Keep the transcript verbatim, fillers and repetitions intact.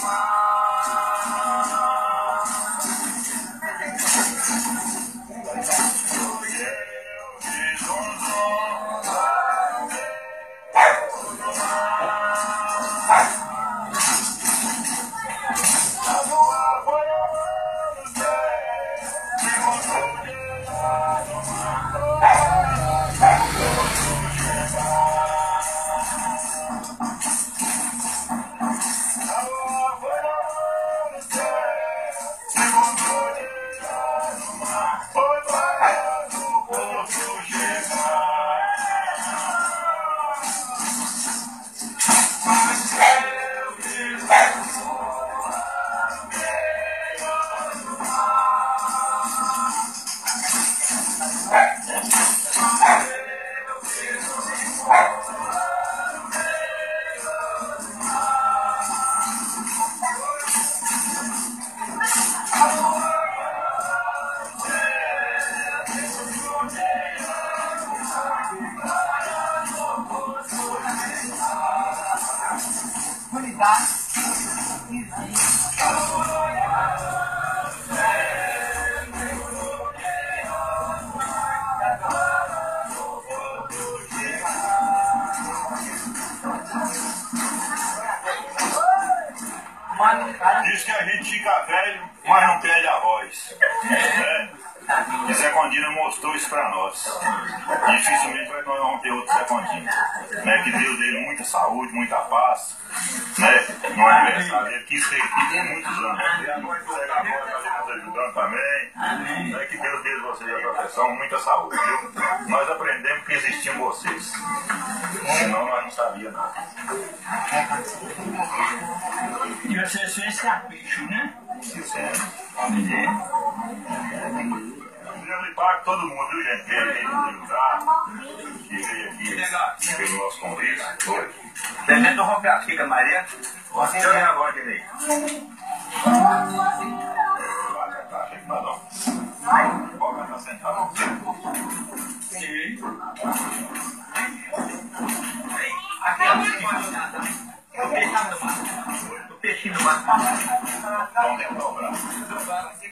Diz que a gente fica velho, mas não perde a voz. Né? E Zé Condina mostrou isso pra nós. Dificilmente nós vamos ter outro Zé Condina. Né? Que Deus dê muita saúde, muita paz. Né? No aniversário dele, que isso tem muitos anos. E agora que o Zé Gabora está nos ajudando também. Né? Que Deus dê vocês a proteção, muita saúde. Viu? Nós aprendemos que existiam vocês. Senão nós não sabíamos nada. E vocês fez capricho, né? Isso é. Eu lhe pago todo mundo, viu, gente? Que veio nos ajudar, que veio aqui pelo nosso convite. Foi. Tentando romper a figa, Maria. Você Deixa eu ver agora direito. Vai cantar, chega pra não. Pode cantar sentado. Sim. Aqui é o seguinte. O peixinho do mar. O peixinho do mar. Vamos dentro do braço.